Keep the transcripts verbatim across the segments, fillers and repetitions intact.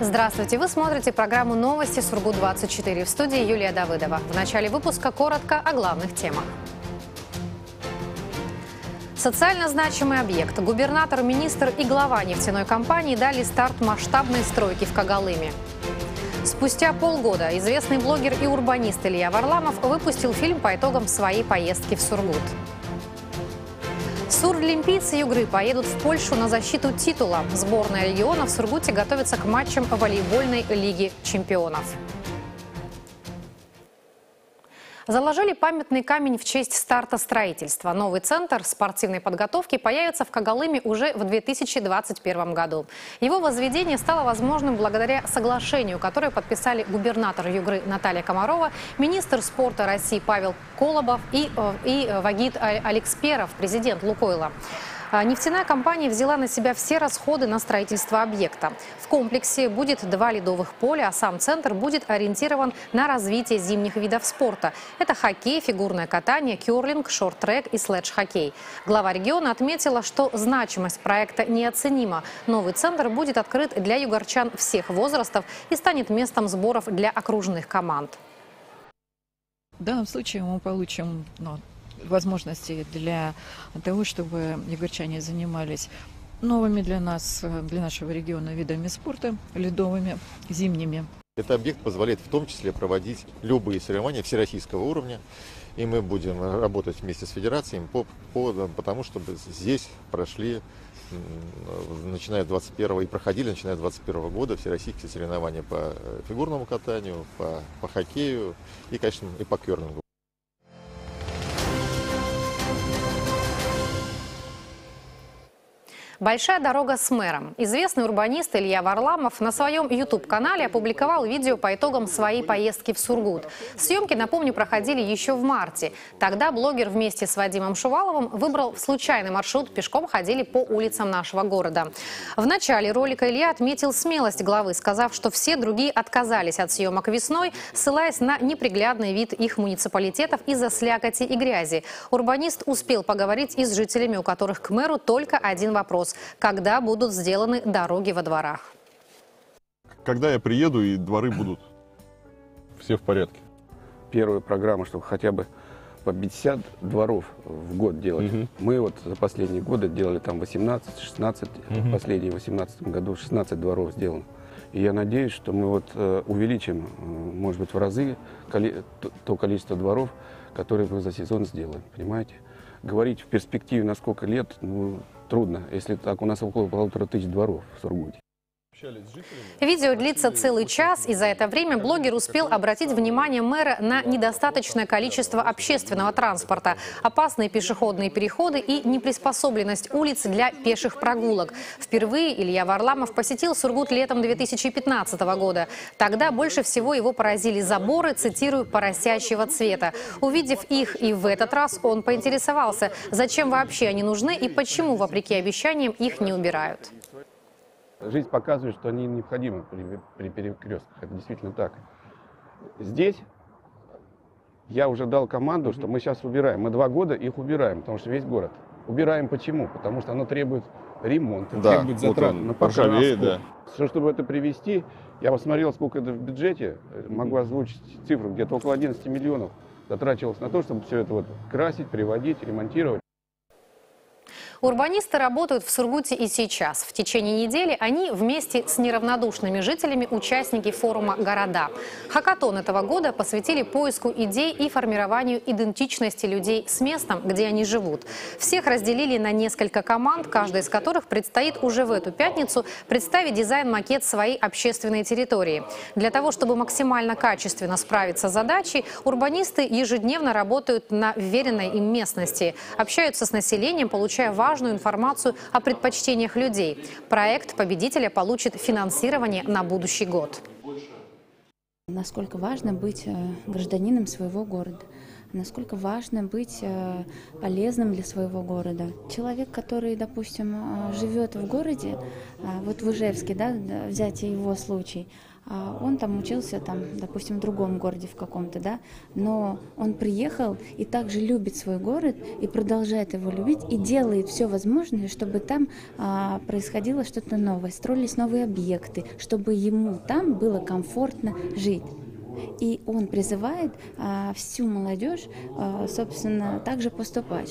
Здравствуйте! Вы смотрите программу «Новости Сургут двадцать четыре». В студии Юлия Давыдова. В начале выпуска коротко о главных темах. Социально значимый объект. Губернатор, министр и глава нефтяной компании дали старт масштабной стройки в Когалыме. Спустя полгода известный блогер и урбанист Илья Варламов выпустил фильм по итогам своей поездки в Сургут. Сурдлимпийцы Югры поедут в Польшу на защиту титула. Сборная региона в Сургуте готовится к матчам волейбольной лиги чемпионов. Заложили памятный камень в честь старта строительства. Новый центр спортивной подготовки появится в Когалыме уже в две тысячи двадцать первом году. Его возведение стало возможным благодаря соглашению, которое подписали губернатор Югры Наталья Комарова, министр спорта России Павел Колобов и, и Вагит Алекперов, президент Лукойла. Нефтяная компания взяла на себя все расходы на строительство объекта. В комплексе будет два ледовых поля, а сам центр будет ориентирован на развитие зимних видов спорта. Это хоккей, фигурное катание, кёрлинг, шорт-трек и следж-хоккей. Глава региона отметила, что значимость проекта неоценима. Новый центр будет открыт для югорчан всех возрастов и станет местом сборов для окружных команд. В данном случае мы получим ну, возможности для того, чтобы югорчане занимались новыми для нас, для нашего региона видами спорта, ледовыми, зимними. Этот объект позволяет в том числе проводить любые соревнования всероссийского уровня. И мы будем работать вместе с федерациями по поводу, потому чтобы здесь прошли, начиная с двадцать первого и проходили, начиная с двадцать первого года, всероссийские соревнования по фигурному катанию, по, по хоккею и, конечно, и по кёрлингу. Большая дорога с мэром. Известный урбанист Илья Варламов на своем ютуб-канале опубликовал видео по итогам своей поездки в Сургут. Съемки, напомню, проходили еще в марте. Тогда блогер вместе с Вадимом Шуваловым выбрал случайный маршрут, пешком ходили по улицам нашего города. В начале ролика Илья отметил смелость главы, сказав, что все другие отказались от съемок весной, ссылаясь на неприглядный вид их муниципалитетов из-за слякоти и грязи. Урбанист успел поговорить и с жителями, у которых к мэру только один вопрос: когда будут сделаны дороги во дворах? Когда я приеду и дворы будут все в порядке? Первая программа, чтобы хотя бы по пятьдесят дворов в год делать. Угу. Мы вот за последние годы делали там восемнадцать-шестнадцать, угу. Последние в восемнадцатом году шестнадцать дворов сделано. И я надеюсь, что мы вот увеличим, может быть, в разы то количество дворов, которые мы за сезон сделаем, понимаете? Говорить в перспективе на сколько лет, ну, трудно, если так у нас около полутора тысяч дворов в Сургуте. Видео длится целый час, и за это время блогер успел обратить внимание мэра на недостаточное количество общественного транспорта, опасные пешеходные переходы и неприспособленность улиц для пеших прогулок. Впервые Илья Варламов посетил Сургут летом две тысячи пятнадцатого года. Тогда больше всего его поразили заборы, цитирую, поросячьего цвета. Увидев их и в этот раз, он поинтересовался, зачем вообще они нужны и почему, вопреки обещаниям, их не убирают. Жизнь показывает, что они необходимы при, при перекрестках. Это действительно так. Здесь я уже дал команду, что мы сейчас убираем. Мы два года их убираем, потому что весь город. Убираем почему? Потому что оно требует ремонта, да, требует затрат вот он, на покраску. Да. Все, чтобы это привести, я посмотрел, сколько это в бюджете, могу озвучить цифру, где-то около одиннадцати миллионов затрачивалось на то, чтобы все это вот красить, приводить, ремонтировать. Урбанисты работают в Сургуте и сейчас. В течение недели они вместе с неравнодушными жителями участники форума «Города». Хакатон этого года посвятили поиску идей и формированию идентичности людей с местом, где они живут. Всех разделили на несколько команд, каждая из которых предстоит уже в эту пятницу представить дизайн-макет своей общественной территории. Для того, чтобы максимально качественно справиться с задачей, урбанисты ежедневно работают на вверенной им местности, общаются с населением, получая важную важную информацию о предпочтениях людей. Проект победителя получит финансирование на будущий год. Насколько важно быть гражданином своего города, насколько важно быть полезным для своего города. Человек, который, допустим, живет в городе, вот в Ижевске, да, взять его случай, Он там учился, там, допустим, в другом городе в каком-то, да, но он приехал и также любит свой город и продолжает его любить и делает все возможное, чтобы там а, происходило что-то новое, строились новые объекты, чтобы ему там было комфортно жить. И он призывает а, всю молодежь, а, собственно, также поступать.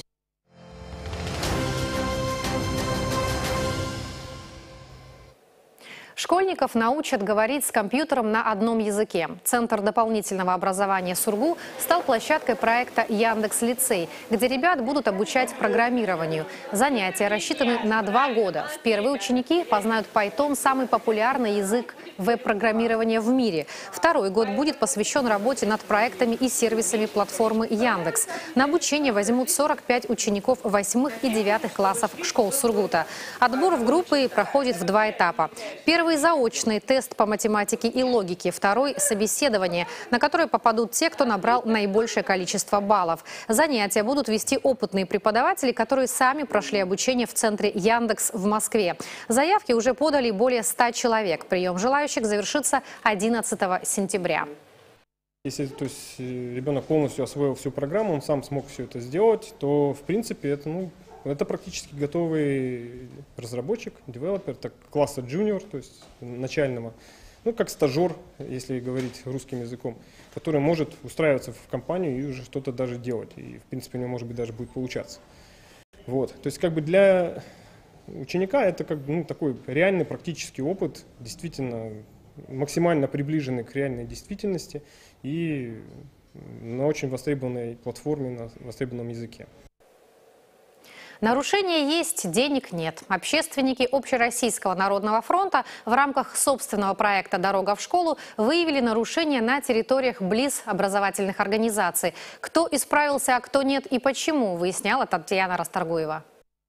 Школьников научат говорить с компьютером на одном языке. Центр дополнительного образования «Сургу» стал площадкой проекта «Яндекс.Лицей», где ребят будут обучать программированию. Занятия рассчитаны на два года. Впервые ученики познают Python – самый популярный язык веб-программирования в мире. Второй год будет посвящен работе над проектами и сервисами платформы Яндекс. На обучение возьмут сорок пять учеников восьмых и девятых классов школ Сургута. Отбор в группы проходит в два этапа. Первый – заочный тест по математике и логике. Второй – собеседование, на которое попадут те, кто набрал наибольшее количество баллов. Занятия будут вести опытные преподаватели, которые сами прошли обучение в центре Яндекс в Москве. Заявки уже подали более ста человек. Прием желающих завершится одиннадцатого сентября. Если, то есть, ребенок полностью освоил всю программу, он сам смог все это сделать, то в принципе это, ну, это практически готовый разработчик, девелопер, так, класса junior, то есть начального, ну как стажер, если говорить русским языком, который может устраиваться в компанию и уже что-то даже делать, и в принципе у него может быть даже будет получаться. Вот, то есть как бы для ученика это как бы, ну, такой реальный практический опыт, действительно максимально приближенный к реальной действительности и на очень востребованной платформе, на востребованном языке. Нарушения есть, денег нет. Общественники Общероссийского народного фронта в рамках собственного проекта «Дорога в школу» выявили нарушения на территориях близ образовательных организаций. Кто исправился, а кто нет и почему, выясняла Татьяна Расторгуева.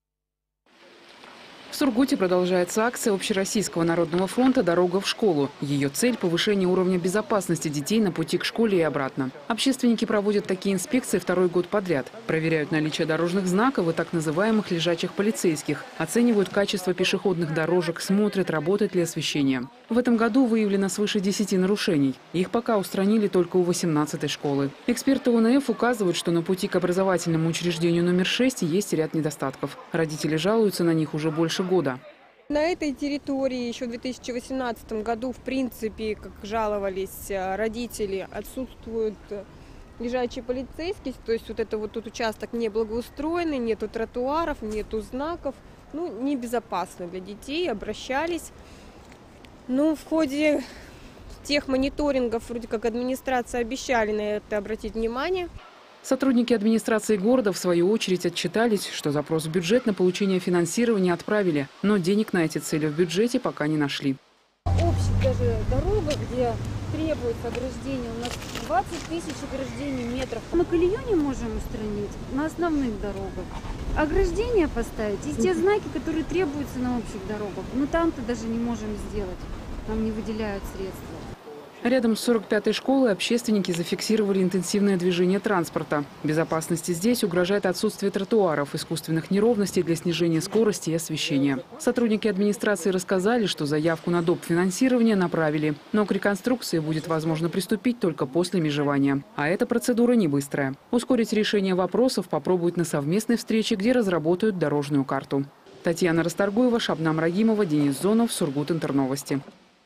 В Сургуте продолжается акция Общероссийского народного фронта «Дорога в школу». Ее цель – повышение уровня безопасности детей на пути к школе и обратно. Общественники проводят такие инспекции второй год подряд. Проверяют наличие дорожных знаков и так называемых лежачих полицейских. Оценивают качество пешеходных дорожек, смотрят, работает ли освещение. В этом году выявлено свыше десяти нарушений. Их пока устранили только у восемнадцатой школы. Эксперты ОНФ указывают, что на пути к образовательному учреждению номер шесть есть ряд недостатков. Родители жалуются на них уже больше года. На этой территории еще в две тысячи восемнадцатом году, в принципе, как жаловались родители, отсутствуют лежачие полицейские, то есть вот это вот тут участок не благоустроенный, нету тротуаров, нету знаков, ну, небезопасно для детей, обращались. Ну, в ходе тех мониторингов, вроде как администрация обещали на это обратить внимание. Сотрудники администрации города, в свою очередь, отчитались, что запрос в бюджет на получение финансирования отправили, но денег на эти цели в бюджете пока не нашли. Общая даже дорога, где требуется ограждение, у нас двадцать тысяч ограждений метров. Мы колею не можем устранить на основных дорогах. Ограждение поставить и те знаки, которые требуются на общих дорогах, ну там-то даже не можем сделать, нам не выделяют средства. Рядом с сорок пятой школой общественники зафиксировали интенсивное движение транспорта. Безопасности здесь угрожает отсутствие тротуаров, искусственных неровностей для снижения скорости и освещения. Сотрудники администрации рассказали, что заявку на доп. Финансирование направили, но к реконструкции будет возможно приступить только после межевания. А эта процедура не быстрая. Ускорить решение вопросов попробуют на совместной встрече, где разработают дорожную карту. Татьяна Расторгуева, Шабнам Рагимова, Денис Зонов, Сургут Интерновости.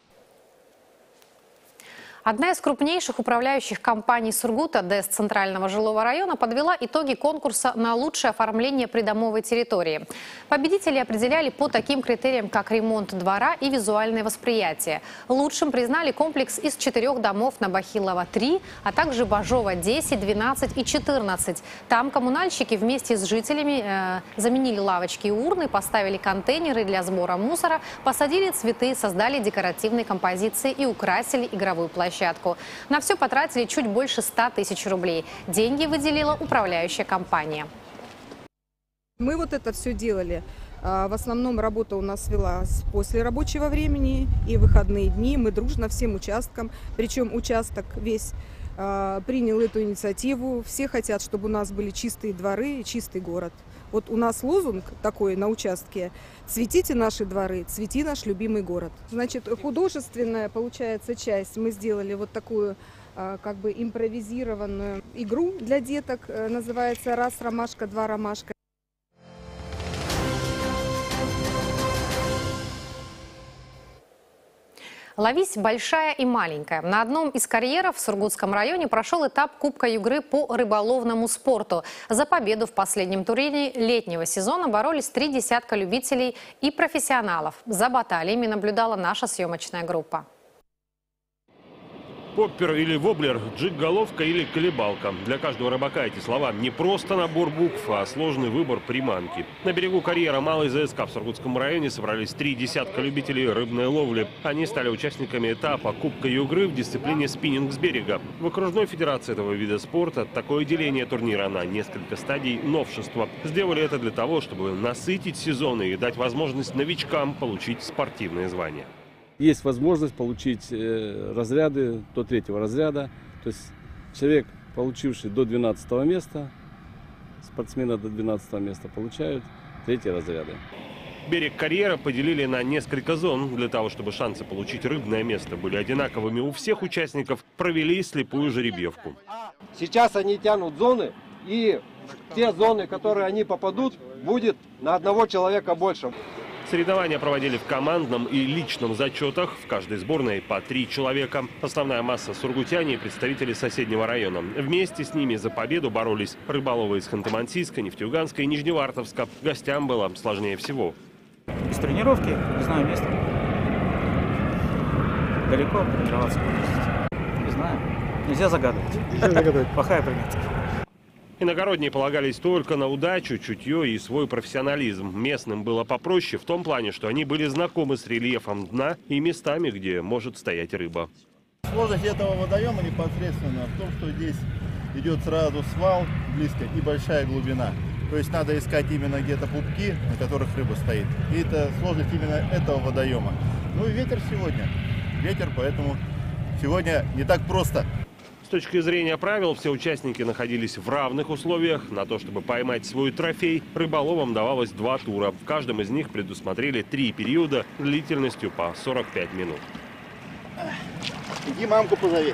Одна из крупнейших управляющих компаний Сургута, ДЭС Центрального жилого района, подвела итоги конкурса на лучшее оформление придомовой территории. Победители определяли по таким критериям, как ремонт двора и визуальное восприятие. Лучшим признали комплекс из четырех домов на Бахилова три, а также Бажова десять, двенадцать и четырнадцать. Там коммунальщики вместе с жителями э, заменили лавочки и урны, поставили контейнеры для сбора мусора, посадили цветы, создали декоративные композиции и украсили игровую площадку. На все потратили чуть больше ста тысяч рублей. Деньги выделила управляющая компания. Мы вот это все делали. В основном работа у нас велась после рабочего времени и выходные дни. Мы дружно всем участкам, причем участок весь принял эту инициативу. Все хотят, чтобы у нас были чистые дворы и чистый город. Вот у нас лозунг такой на участке: «Цветите наши дворы, цвети наш любимый город». Значит, художественная, получается, часть. Мы сделали вот такую как бы импровизированную игру для деток. Называется «Раз ромашка, два ромашка». Ловись большая и маленькая. На одном из карьеров в Сургутском районе прошел этап Кубка Югры по рыболовному спорту. За победу в последнем туре летнего сезона боролись три десятка любителей и профессионалов. За баталиями наблюдала наша съемочная группа. Поппер или воблер, джиг-головка или колебалка. Для каждого рыбака эти слова не просто набор букв, а сложный выбор приманки. На берегу карьера Малой ЗСК в Сургутском районе собрались три десятка любителей рыбной ловли. Они стали участниками этапа Кубка Югры в дисциплине спиннинг с берега. В окружной федерации этого вида спорта такое деление турнира на несколько стадий новшества. Сделали это для того, чтобы насытить сезон и дать возможность новичкам получить спортивные звания. Есть возможность получить э, разряды до третьего разряда. То есть человек, получивший до двенадцатого места, спортсмена до двенадцатого места, получают третьи разряды. Берег карьера поделили на несколько зон. Для того, чтобы шансы получить рыбное место были одинаковыми у всех участников, провели слепую жеребьевку. Сейчас они тянут зоны, и те зоны, в которые они попадут, будет на одного человека больше. Соревнования проводили в командном и личном зачетах. В каждой сборной по три человека. Основная масса сургутяне и представители соседнего района. Вместе с ними за победу боролись рыболовы из Ханты-Мансийска, Нефтеюганска и Нижневартовска. Гостям было сложнее всего. Без тренировки, не знаю места. Далеко тренироваться будете? Не знаю. Нельзя загадывать. Нельзя загадывать. Плохая примета. Иногородние полагались только на удачу, чутье и свой профессионализм. Местным было попроще в том плане, что они были знакомы с рельефом дна и местами, где может стоять рыба. Сложность этого водоема непосредственно в том, что здесь идет сразу свал близко и большая глубина. То есть надо искать именно где-то пупки, на которых рыба стоит. И это сложность именно этого водоема. Ну и ветер сегодня. Ветер, поэтому сегодня не так просто. С точки зрения правил, все участники находились в равных условиях. На то, чтобы поймать свой трофей, рыболовам давалось два тура. В каждом из них предусмотрели три периода длительностью по сорок пять минут. Иди мамку позови.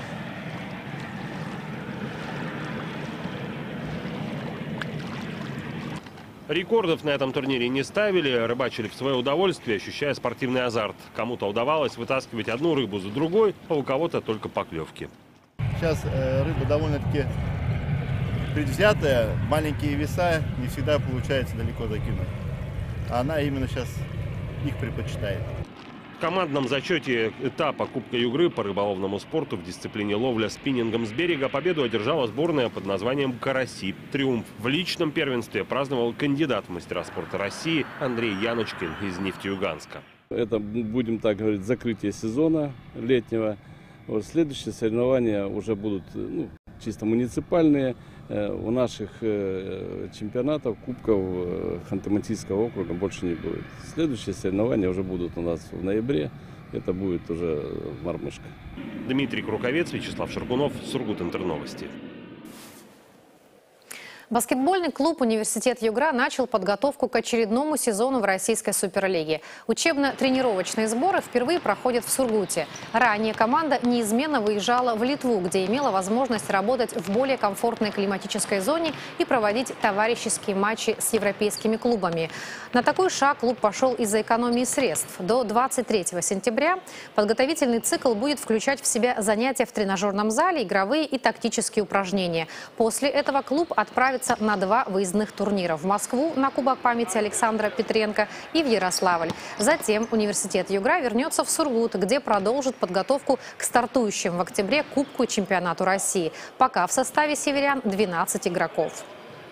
Рекордов на этом турнире не ставили, рыбачили в свое удовольствие, ощущая спортивный азарт. Кому-то удавалось вытаскивать одну рыбу за другой, а у кого-то только поклевки. Сейчас э, рыба довольно-таки предвзятая, маленькие веса, не всегда получается далеко закинуть. А она именно сейчас их предпочитает. В командном зачете этапа Кубка Югры по рыболовному спорту в дисциплине ловля спиннингом с берега победу одержала сборная под названием «Караси». Триумф в личном первенстве праздновал кандидат в мастера спорта России Андрей Яночкин из Нефтеюганска. Это, будем так говорить, закрытие сезона летнего. Вот следующие соревнования уже будут ну, чисто муниципальные. У наших чемпионатов, кубков Ханты-Мансийского округа больше не будет. Следующие соревнования уже будут у нас в ноябре. Это будет уже Мормышка. Дмитрий Круковец, Вячеслав Шаргунов, Сургут-Интерновости. Баскетбольный клуб «Университет Югра» начал подготовку к очередному сезону в российской суперлиге. Учебно-тренировочные сборы впервые проходят в Сургуте. Ранее команда неизменно выезжала в Литву, где имела возможность работать в более комфортной климатической зоне и проводить товарищеские матчи с европейскими клубами. На такой шаг клуб пошел из-за экономии средств. До двадцать третьего сентября подготовительный цикл будет включать в себя занятия в тренажерном зале, игровые и тактические упражнения. После этого клуб отправится на два выездных турнира: в Москву на Кубок памяти Александра Петренко и в Ярославль. Затем университет Югра вернется в Сургут, где продолжит подготовку к стартующим в октябре Кубку и чемпионату России. Пока в составе северян двенадцать игроков.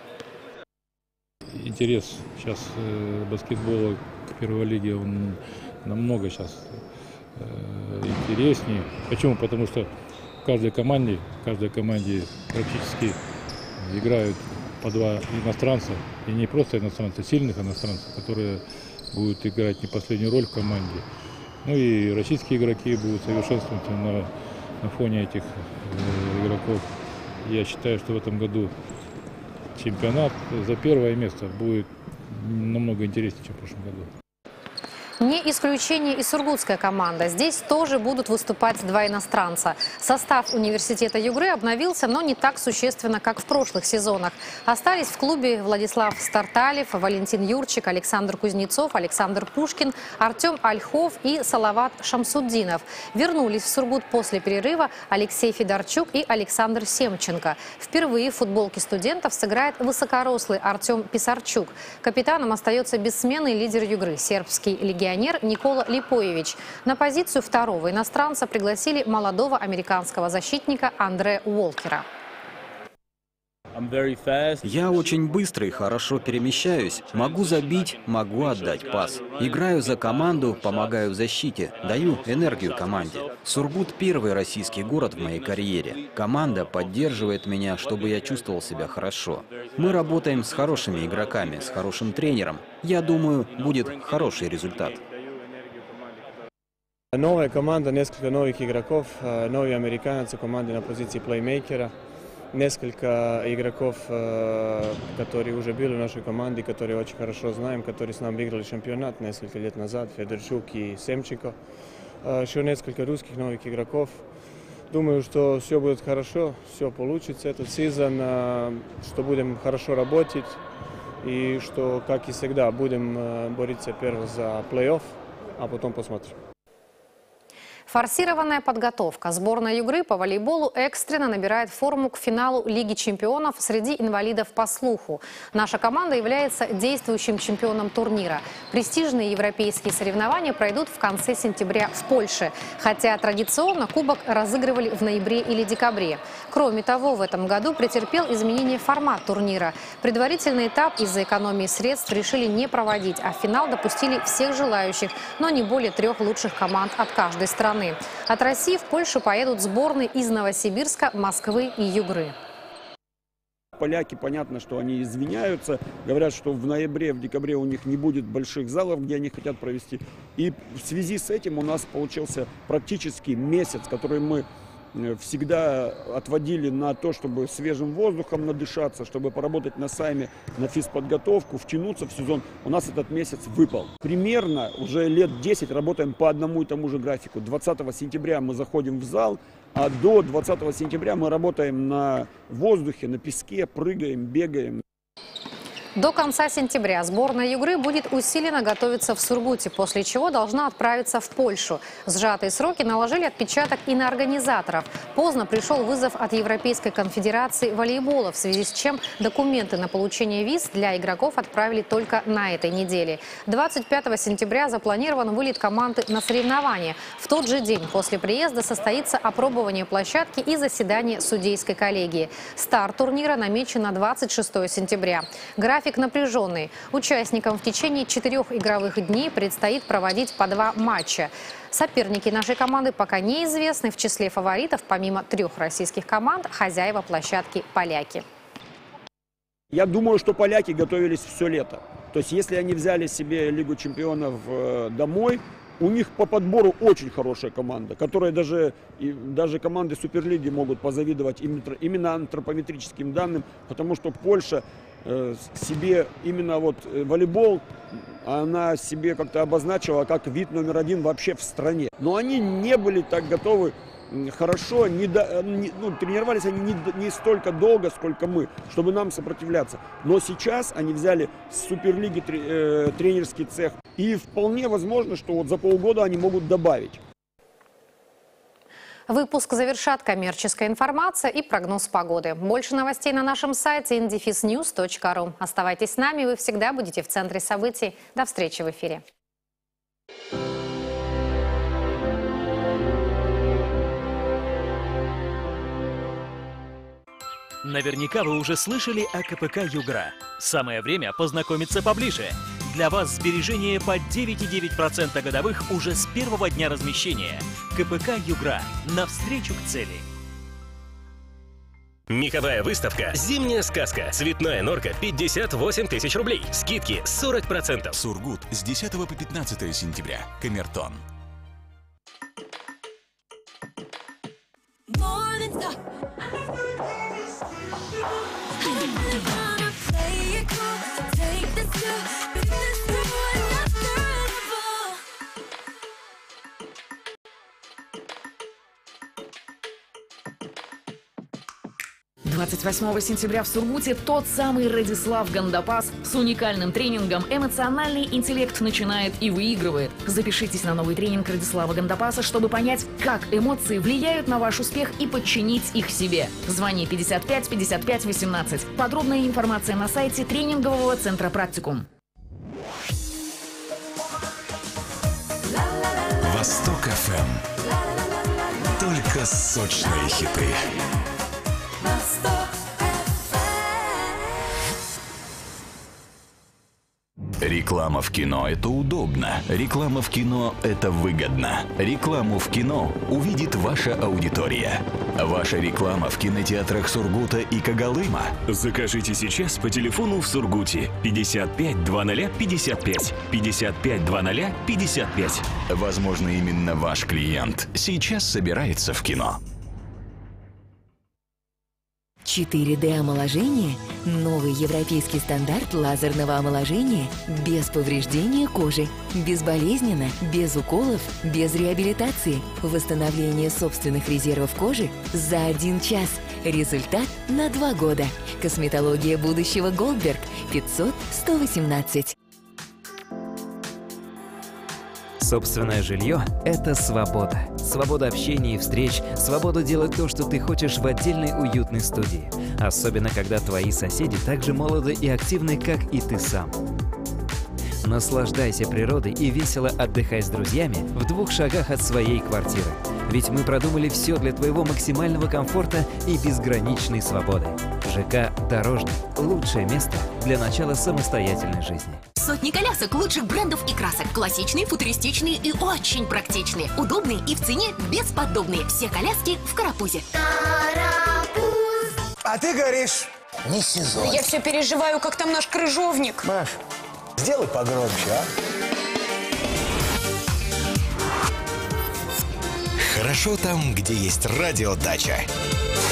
Интерес сейчас э, баскетбола к первой лиге он намного сейчас э, интереснее. Почему? Потому что в каждой команде, в каждой команде практически играют по два иностранца, и не просто иностранца, сильных иностранцев, которые будут играть не последнюю роль в команде. Ну и российские игроки будут совершенствоваться на, на фоне этих э, игроков. Я считаю, что в этом году чемпионат за первое место будет намного интереснее, чем в прошлом году. Не исключение и сургутская команда. Здесь тоже будут выступать два иностранца. Состав университета Югры обновился, но не так существенно, как в прошлых сезонах. Остались в клубе Владислав Старталев, Валентин Юрчик, Александр Кузнецов, Александр Пушкин, Артем Ольхов и Салават Шамсуддинов. Вернулись в Сургут после перерыва Алексей Федорчук и Александр Семченко. Впервые в футболке студентов сыграет высокорослый Артем Писарчук. Капитаном остается бессменный лидер Югры, сербский легионер Никола Липоевич. На позицию второго иностранца пригласили молодого американского защитника Андре Уолкера. Я очень быстро и хорошо перемещаюсь. Могу забить, могу отдать пас. Играю за команду, помогаю в защите, даю энергию команде. Сургут – первый российский город в моей карьере. Команда поддерживает меня, чтобы я чувствовал себя хорошо. Мы работаем с хорошими игроками, с хорошим тренером. Я думаю, будет хороший результат. Новая команда, несколько новых игроков, новый американец в команде на позиции плеймейкера. Несколько игроков, которые уже были в нашей команде, которые очень хорошо знаем, которые с нами выиграли чемпионат несколько лет назад, Федорчук и Семченко. Еще несколько русских новых игроков. Думаю, что все будет хорошо, все получится этот сезон, что будем хорошо работать и что, как и всегда, будем бороться первым за плей-офф, а потом посмотрим. Форсированная подготовка. Сборная Югры по волейболу экстренно набирает форму к финалу Лиги чемпионов среди инвалидов по слуху. Наша команда является действующим чемпионом турнира. Престижные европейские соревнования пройдут в конце сентября в Польше, хотя традиционно кубок разыгрывали в ноябре или декабре. Кроме того, в этом году претерпел изменение формат турнира. Предварительный этап из-за экономии средств решили не проводить, а в финал допустили всех желающих, но не более трех лучших команд от каждой страны. От России в Польшу поедут сборные из Новосибирска, Москвы и Югры. Поляки, понятно, что они извиняются, говорят, что в ноябре, в декабре у них не будет больших залов, где они хотят провести. И в связи с этим у нас получился практически месяц, который мы всегда отводили на то, чтобы свежим воздухом надышаться, чтобы поработать на сайме, на физподготовку, втянуться в сезон. У нас этот месяц выпал. Примерно уже лет десять работаем по одному и тому же графику. двадцатого сентября мы заходим в зал, а до двадцатого сентября мы работаем на воздухе, на песке, прыгаем, бегаем. До конца сентября сборная Югры будет усиленно готовиться в Сургуте, после чего должна отправиться в Польшу. Сжатые сроки наложили отпечаток и на организаторов. Поздно пришел вызов от Европейской конфедерации волейбола, в связи с чем документы на получение виз для игроков отправили только на этой неделе. двадцать пятого сентября запланирован вылет команды на соревнования. В тот же день после приезда состоится опробование площадки и заседание судейской коллегии. Старт турнира намечен на двадцать шестое сентября. График напряженный. Участникам в течение четырех игровых дней предстоит проводить по два матча. Соперники нашей команды пока неизвестны. В числе фаворитов, помимо трех российских команд, хозяева площадки поляки. Я думаю, что поляки готовились все лето. То есть, если они взяли себе Лигу чемпионов домой, у них по подбору очень хорошая команда, которая даже, и даже команды Суперлиги могут позавидовать именно антропометрическим данным, потому что Польша э, себе именно вот волейбол, она себе как-то обозначила как вид номер один вообще в стране. Но они не были так готовы хорошо, не до, не, ну, тренировались они не, не столько долго, сколько мы, чтобы нам сопротивляться. Но сейчас они взяли с Суперлиги э, тренерский цех. И вполне возможно, что вот за полгода они могут добавить. Выпуск завершат коммерческая информация и прогноз погоды. Больше новостей на нашем сайте эн дефис ньюс точка ру. Оставайтесь с нами, вы всегда будете в центре событий. До встречи в эфире. Наверняка вы уже слышали о ка пэ ка «Югра». Самое время познакомиться поближе. Для вас сбережение по девять и девять десятых процента годовых уже с первого дня размещения. ка пэ ка «Югра». Навстречу к цели. Меховая выставка «Зимняя сказка». Цветная норка пятьдесят восемь тысяч рублей. Скидки сорок процентов. Сургут с десятого по пятнадцатое сентября. Камертон. More than двадцать восьмого сентября в Сургуте тот самый Радислав Гандапас с уникальным тренингом «Эмоциональный интеллект начинает и выигрывает». Запишитесь на новый тренинг Радислава Гандапаса, чтобы понять, как эмоции влияют на ваш успех и подчинить их себе. Звони пятьдесят пять пятьдесят пять восемнадцать. Подробная информация на сайте тренингового центра «Практикум». Восток эф эм. Только сочные хиты. Реклама в кино – это удобно. Реклама в кино – это выгодно. Рекламу в кино увидит ваша аудитория. Ваша реклама в кинотеатрах Сургута и Когалыма. Закажите сейчас по телефону в Сургуте пятьдесят пять двадцать пятьдесят пять, пятьдесят пять двадцать пятьдесят пять. Возможно, именно ваш клиент сейчас собирается в кино. четыре дэ омоложение – новый европейский стандарт лазерного омоложения без повреждения кожи, безболезненно, без уколов, без реабилитации, восстановление собственных резервов кожи за один час. Результат на два года. Косметология будущего Голдберг пятьсот сто восемнадцать. Собственное жилье – это свобода. Свобода общения и встреч, свобода делать то, что ты хочешь в отдельной уютной студии. Особенно, когда твои соседи так же молоды и активны, как и ты сам. Наслаждайся природой и весело отдыхай с друзьями в двух шагах от своей квартиры. Ведь мы продумали все для твоего максимального комфорта и безграничной свободы. ЖК «Дорожный» – лучшее место для начала самостоятельной жизни. Сотни колясок лучших брендов и красок. Классичные, футуристичные и очень практичные. Удобные и в цене бесподобные. Все коляски в Карапузе. Карапуз. А ты говоришь, не сезон. Я все переживаю, как там наш крыжовник. Маш, сделай погромче, а? Хорошо там, где есть радиодача.